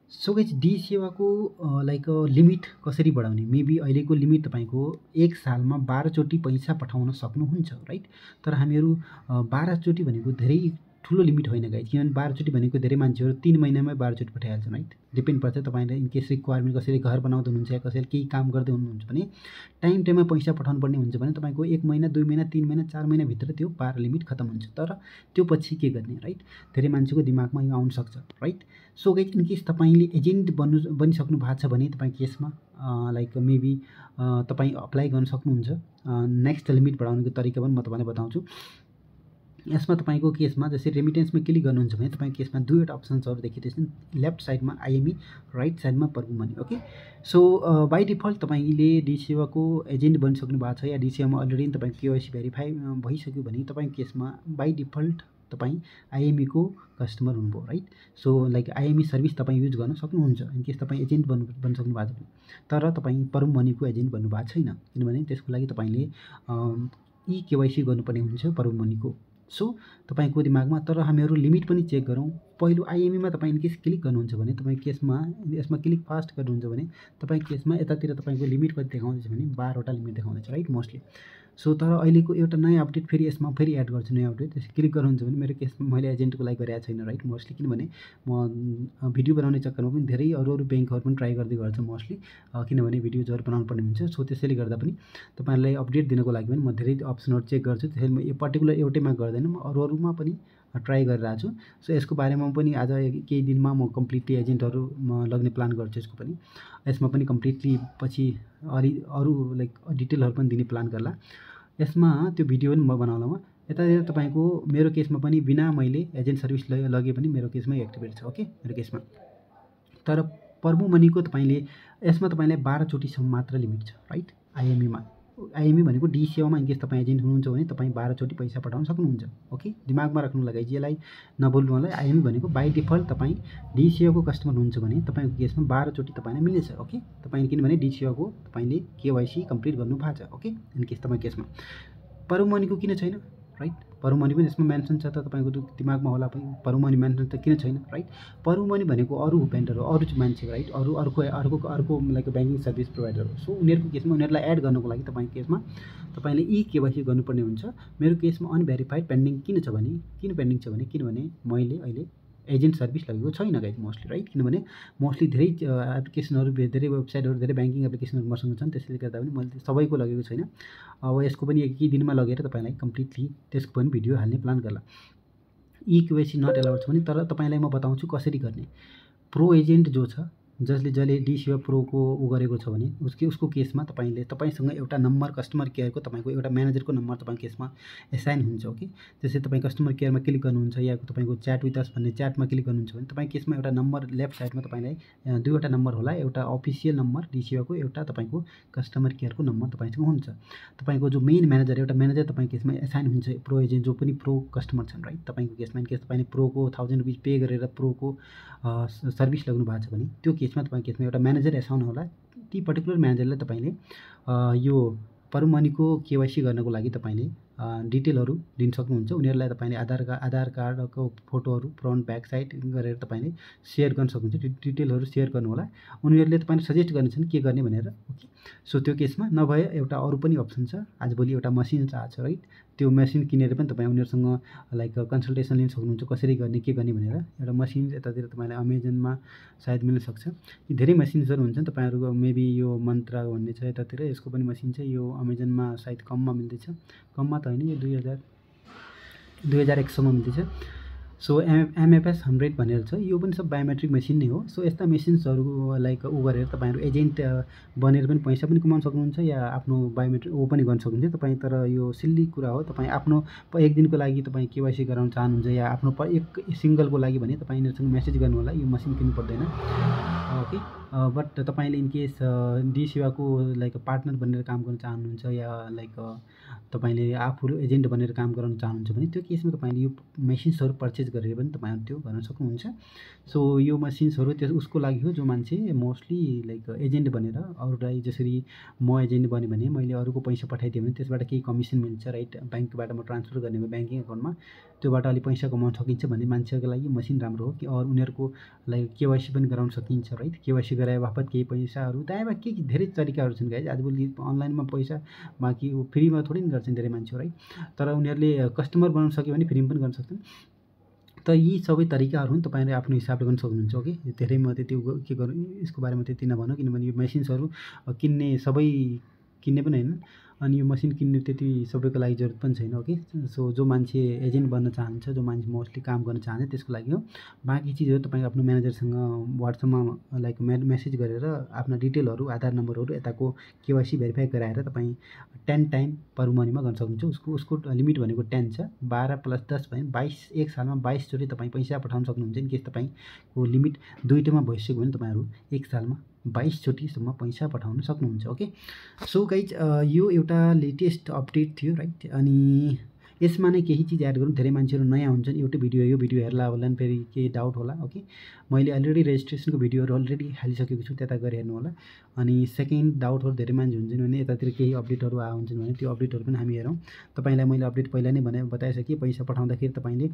So guys D सेवाको like limit कसरी बढाउने? मेबी अहिलेको लिमिट तपाईँको 1 सालमा 12 चोटि पैसा पठाउन सक्नुहुन्छ, राइट? तर हामीहरू 12 चोटि भनेको धेरै ठुलो लिमिट होइन गाइज, किनभने 12 चोटि भनेको धेरै मान्छेहरू 3 महिनामै 12 चोटि पठाइहाल्छन्, राइट? डिपेन्ड पर्छ तपाईँलाई इन केस रिक्वायरमेन्ट, कसैले घर बनाउँदै हुनुहुन्छ या कसैले केही काम गर्दै हुनुहुन्छ भने टाइममा पैसा पठाउनु पर्ने हुन्छ भने तपाईँको 1 महिना, 2 महिना, 3 महिना, 4 महिनाभित्र त्यो 12 लिमिट खतम हुन्छ। तर त्यो पछि के गर्ने, राइट? धेरै मान्छेको दिमागमा यो आउन सक्छ, right? So guys in case तपाईँले एजेन्ट बनिसक्नु भएको छ भने तपाईँ केसमा लाइक मेबी तपाईँ अप्लाई गर्न सक्नुहुन्छ। नेक्स्ट लिमिट बढाउनुको तरिका पनि म तपाईँलाई बताउँछु। यसमा तपाईँको केसमा जसरी रेमिटेन्समा क्लिक गर्नुहुन्छ भने तपाईँको केसमा दुईवटा अप्सन्सहरू देखिँदैछन्। लेफ्ट साइडमा आइएमई, राइट साइडमा Prabhu money. Okay, so by default तपाईँले डी सेवाको एजेन्ट बनिसक्नु भएको छ या डी सेवामा अलरेडी तपाईँको केवाइसी भेरिफाई भइसक्यो भने तपाईँको केसमा बाई डिफल्ट तपाईँ आइएमईको कस्टमर हुनुभयो, right? So like IME service तपाईँ युज गर्न सक्नुहुन्छ इन केस तपाईँ एजेन्ट बनिसक्नु भएको छ भने। तर तपाईँ प्रभु मनीको एजेन्ट बन्नु भएको छैन, किनभने त्यसको लागि तपाईँले ई केवाइसी गर्नुपर्ने हुन्छ प्रभु मनीको। सो तपाईँको दिमागमा, तर हामीहरू लिमिट पनि चेक गरौँ। पहिलो आइएमईमा तपाईँ इन केस क्लिक गर्नुहुन्छ भने तपाईँ केसमा यसमा क्लिक फास्ट गर्नुहुन्छ भने तपाईँ केसमा यतातिर तपाईँको लिमिट कति देखाउँदैछ भने 12वटा लिमिट देखाउँदैछ, राइट? मोस्टली। सो तर अहिलेको एउटा नयाँ अपडेट फेरि यसमा फेरि एड गर्छु, नयाँ अपडेट। त्यसै क्लिक गर्नुहुन्छ भने मेरो केसमा मैले एजेन्टको लागि गरेको छैन, राइट? मोस्टली किनभने म भिडियो बनाउने चक्करमा पनि धेरै अरू ब्याङ्कहरू पनि ट्राई गर्दै गर्छु मोस्टली, किनभने भिडियोजहरू बनाउनु पर्ने हुन्छ। सो त्यसैले गर्दा पनि तपाईँहरूलाई अपडेट दिनको लागि पनि म धेरै अप्सनहरू चेक गर्छु। त्यसैले म यो पर्टिकुलर एउटैमा गर्दैन, म अरूमा पनि ट्राई गरिरहेको छु। सो यसको बारेमा पनि आज केही दिनमा म कम्प्लिटली एजेन्टहरू लग्ने प्लान गर्छु। यसको पनि यसमा पनि कम्प्लिटली पछि अरू लाइक डिटेलहरू पनि दिने प्लान गर्ला। यसमा त्यो भिडियो पनि म बनाउला। यतातिर तपाईँको मेरो केसमा पनि बिना मैले एजेन्ट सर्भिस लगे पनि मेरो केसमा एक्टिभेट छ। ओके, मेरो केसमा। तर प्रभु मनीको तपाईँले यसमा तपाईँलाई 12 चोटिसम्म मात्र लिमिट छ, राइट? आइएमई भनेको डी सेवामा इनकेस तपाईँ एजेन्ट हुनुहुन्छ भने तपाईँ 12 चोटि पैसा पठाउन सक्नुहुन्छ। ओके, दिमागमा राख्नु लगाइ, यसलाई नबोल्नु होला। आइएमई भनेको बाई डिफल्ट तपाईँ डी सेवाको कस्टमर हुनुहुन्छ भने तपाईँको केसमा 12 चोटि तपाईँलाई मिल्नेछ। ओके, तपाईँले किनभने डी सेवाको तपाईँले केवाइसी कम्प्लिट गर्नु भएको छ। ओके, इनकेस तपाईँ केसमा प्रभु मनीको किन छैन, राइट? प्रभु मनी पनि यसमा मेन्सन छ, त तपाईँको दिमागमा होला पनि प्रभु मनी मेन्सन त किन छैन, राइट? प्रभु मनी भनेको अरू भेन्डर हो, अरू मान्छे, राइट? अर्को लाइक ब्याङ्किङ सर्भिस प्रोभाइडर हो। सो उनीहरूको केसमा उनीहरूलाई एड गर्नको लागि तपाईँको केसमा तपाईँले ई केवाइसी गर्नुपर्ने हुन्छ। मेरो केसमा अनभेरिफाइड पेन्डिङ किन पेन्डिङ छ भने किनभने मैले अहिले एजेन्ट सर्भिस लगेको छैन गाइज मोस्टली, राइट? किनभने मोस्टली धेरै एप्लिकेसनहरू, धेरै वेबसाइटहरू, धेरै ब्याङ्किङ एप्लिकेसनहरू मसँग छन्, त्यसले गर्दा पनि मैले सबैको लगेको छैन। अब यसको पनि केही दिनमा लगेर तपाईँलाई कम्प्लिटली त्यसको पनि भिडियो हाल्ने प्लान गर्ला। ई केवाइसी नट एलाउड छ भने, तर तपाईँलाई म बताउँछु कसरी गर्ने। प्रो एजेन्ट जो छ, जसले डी सेवा प्रोको गरेको छ भने उसको केसमा तपाईँसँग एउटा नम्बर कस्टमर केयरको तपाईँको एउटा म्यानेजरको नम्बर तपाईँको केसमा एसाइन हुन्छ। ओके, त्यसै तपाईँ कस्टमर केयरमा क्लिक गर्नुहुन्छ या तपाईँको च्याट विथ अस भन्ने च्याटमा क्लिक गर्नुहुन्छ भने तपाईँको केसमा एउटा नम्बर लेफ्ट साइडमा तपाईँलाई दुईवटा नम्बर होला। एउटा अफिसियल नम्बर डी सेवाको, एउटा तपाईँको कस्टमर केयरको नम्बर तपाईँसँग हुन्छ। तपाईँको जो मेन म्यानेजर, एउटा म्यानेजर तपाईँको केसमा एसाइन हुन्छ प्रो एजेन्ट जो पनि प्रो कस्टमर छन्, राइट? तपाईँको केसमा इनकेस तपाईँले प्रोको 1000 रुपिस पे गरेर प्रोको सर्भिस लाग्नु भएको छ भने त्यो केसमा तपाईँको केसमा एउटा म्यानेजर एसाउन होला। ती पर्टिकुलर म्यानेजरलाई तपाईँले यो प्रभु मनीको केवाइसी गर्नको लागि तपाईँले डिटेलहरू दिन सक्नुहुन्छ। उनीहरूलाई तपाईँले आधार कार्डको फोटोहरू फ्रन्ट ब्याक साइड गरेर तपाईँले सेयर गर्न सक्नुहुन्छ। डिटेलहरू सेयर गर्नु होला। उनीहरूले तपाईँले सजेस्ट गर्नेछन् के गर्ने भनेर। ओके, सो त्यो केसमा नभए एउटा अरू पनि अप्सन छ। आजभोलि एउटा मसिन आएको छ, राइट? त्यो मेसिन किनेर पनि तपाईँ उनीहरूसँग लाइक कन्सल्टेसन लिन सक्नुहुन्छ, कसरी गर्ने के गर्ने भनेर। एउटा मसिन यतातिर तपाईँलाई अमेजनमा सायद मिल्न सक्छ। धेरै मसिन्सहरू हुन्छन् तपाईँहरूको, मेबी यो मन्त्रा भन्ने छ यतातिर, यसको पनि मसिन छ। यो अमेजनमा सायद कममा मिल्दैछ, कममा त होइन, यो 2100 मिल्दैछ। सो एमएफएस 100 भनेर छ। यो पनि सब बायोमेट्रिक मेसिन नै हो। सो यस्ता मेसिन्सहरू लाइक गरेर तपाईँहरू एजेन्ट बनेर पनि पैसा पनि कमाउन सक्नुहुन्छ या आफ्नो बायोमेट्रिक पनि गर्न सक्नुहुन्छ तपाईँ। तर यो सिल्ली कुरा हो, तपाईँ आफ्नो एक दिनको लागि तपाईँ केवाइसी गराउन चाहनुहुन्छ या आफ्नो एक सिङ्गलको लागि भने तपाईँ यिनीहरूसँग मेसेज गर्नु होला, यो मसिन किन्नु पर्दैन। ओके, बट तपाईँले इनकेस डी सेवाको लाइक पार्टनर बनेर काम गर्न चाहनुहुन्छ या लाइक तपाईँले आफू एजेन्ट बनेर काम गराउन चाहनुहुन्छ भने त्यो केसमा तपाईँले यो मेसिन्सहरू पर्चेज मेसेज गरेर पनि तपाईँहरू त्यो गर्न सक्नुहुन्छ। सो यो मसिन्सहरू उसको लागि हो जो मान्छे मोस्टली लाइक एजेन्ट बनेर अरूलाई, जसरी म एजेन्ट बने भने मैले अरूको पैसा पठाइदिएँ भने त्यसबाट केही कमिसन मिल्छ राइट, ब्याङ्कबाट म ट्रान्सफर गर्ने भयो ब्याङ्किङ एकाउन्टमा, त्योबाट अलिक पैसा कमाउन सकिन्छ भन्ने मान्छेहरूको लागि मसिन राम्रो हो कि अरू उनीहरूको लाइक केवाइसी पनि गराउन सकिन्छ राइट। केवाइसी गराए बापत केही पैसाहरू दायाँ के धेरै तरिकाहरू छन् गाइज। आजभोलि अनलाइनमा पैसा बाँकी फ्रीमा थोरै नि गर्छन् धेरै मान्छेहरू है, तर उनीहरूले कस्टमर बनाउन सक्यो भने फ्रीमा पनि गर्न सक्छन्। त यी सबै तरिकाहरू पनि तपाईँले आफ्नो हिसाबले गर्न सक्नुहुन्छ। ओके, धेरै म त्यति के गर्नु यसको बारेमा त्यति नभनौँ, किनभने यो मेसिन्सहरू किन्ने सबै किन्ने पनि होइन, अनि यो मसिन किन्ने त्यति सबैको लागि जरुरत पनि छैन। ओके, सो जो मान्छे एजेन्ट बन्न चाहन्छ, जो मान्छे मोस्टली काम गर्न चाहन्छ त्यसको लागि हो। बाँकी चिजहरू तपाईँ आफ्नो म्यानेजरसँग व्हाट्सएपमा लाइक मेसेज गरेर आफ्ना डिटेलहरू, आधार नम्बरहरू, यताको केवाइसी भेरिफाई गराएर तपाईँ 10 टाइम पर मनीमा गर्न सक्नुहुन्छ। उसको लिमिट भनेको 10 छ, 12 + 10 भने 22, एक सालमा 22 चोटि तपाईँ पैसा पठाउन सक्नुहुन्छ। इन केस तपाईँको लिमिट 2टोमा भइसक्यो भने तपाईँहरू एक सालमा 22 चोटिसम्म पैसा पठाउन सक्नुहुन्छ। ओके, सो गाइज यो एउटा लेटेस्ट अपडेट थियो राइट। अनि यसमा नै केही चिज एड गरौँ, धेरै मान्छेहरू नयाँ हुन्छन्, यो भिडियो हेर्ला होला नि फेरि केही डाउट होला। ओके, मैले अलरेडी रेजिस्ट्रेसनको भिडियोहरू अलरेडी हालिसकेको छु, त्यता गएर हेर्नु होला। अनि सेकेन्ड डाउटहरू धेरै मान्छे हुन्छन् भने यतातिर केही अपडेटहरू हुन्छन् भने त्यो अपडेटहरू पनि हामी हेरौँ। तपाईँलाई मैले अपडेट पहिला नै बताइसकेँ, पैसा पठाउँदाखेरि तपाईँले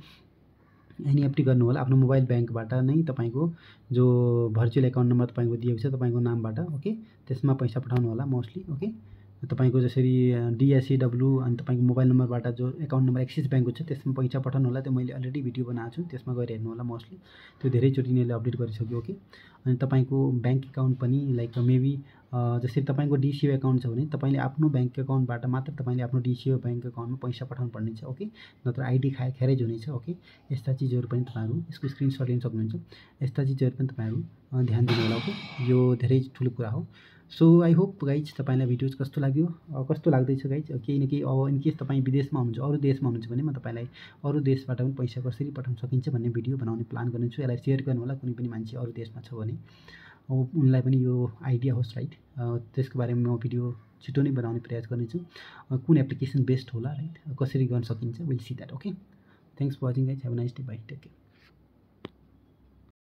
एनइएफटी गर्नु होला आफ्नो मोबाइल ब्याङ्कबाट नै, तपाईँको जो भर्चुअल एकाउन्ट नम्बर तपाईँको दिएको छ तपाईँको नामबाट। ओके, त्यसमा पैसा पठाउनु होला मोस्टली। ओके, तपाईँको जसरी डिएसएडब्ल्यू अनि तपाईँको मोबाइल नम्बरबाट जो एकाउन्ट नम्बर एक्सिस ब्याङ्कको छ त्यसमा पैसा पठाउनु होला। त्यो मैले अलरेडी भिडियो बनाएको छु, त्यसमा गएर हेर्नु होला। मोस्टली त्यो धेरैचोटि यिनीहरूले अपडेट गरिसक्यो। ओके, अनि तपाईँको ब्याङ्क एकाउन्ट पनि लाइक मेबी जसरी तपाईँको डिसिओ एकाउन्ट छ भने तपाईँले आफ्नो ब्याङ्क एकाउन्टबाट मात्र तपाईँले आफ्नो डिसिओ ब्याङ्क एकाउन्टमा पैसा पठाउनु पर्ने छ। ओके, नत्र आइडी खेरेज हुनेछ। ओके, यस्ता चिजहरू पनि तपाईँहरू यसको स्क्रिनसट लिन सक्नुहुन्छ। यस्ता चिजहरू पनि तपाईँहरू ध्यान दिनु होला। ओके, यो धेरै ठुलो कुरा हो। सो आई होप गाइज तपाईँलाई भिडियोज कस्तो लाग्यो, कस्तो लाग्दैछ गाइज, केही न केही अब इनकेस तपाईँ विदेशमा हुनुहुन्छ, अरू देशमा हुनुहुन्छ भने म तपाईँलाई अरू देशबाट पनि पैसा कसरी पठाउन सकिन्छ भन्ने भिडियो बनाउने प्लान गर्नेछु। यसलाई सेयर गर्नु होला, कुनै पनि मान्छे अरू देशमा छ भने उनलाई पनि यो आइडिया होस् राइट। त्यसको बारेमा म भिडियो छिटो नै बनाउने प्रयास गर्नेछु, कुन एप्लिकेसन बेस्ट होला राइट, कसरी गर्न सकिन्छ, will see that. Okay, thanks for watching guys, have a nice day, bye, take care.